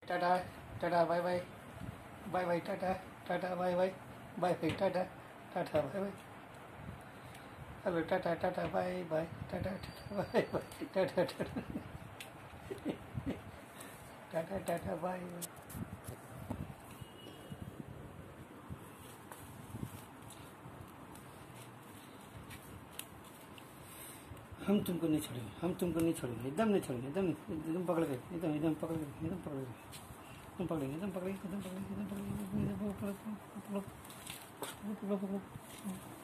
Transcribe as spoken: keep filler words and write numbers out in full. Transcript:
Tata tata bye bye bye bye tata tata bye bye bye bye tata tata bye bye hello tata tata bye bye tata tata bye bye tata tata tata tata bye bye. हम तुमको नहीं छोड़ेंगे, हम तुमको नहीं छोड़ेंगे, एकदम नहीं छोड़ेंगे, एकदम एकदम पकड़ के, एकदम एकदम पकड़ के, एकदम पकड़ के, एकदम पकड़ेंगे, एकदम पकड़ेंगे, एकदम पकड़ेंगे, एकदम पकड़ेंगे, एकदम पकड़ेंगे, पकड़ो पकड़ो पकड़ो पकड़ो पकड़ो।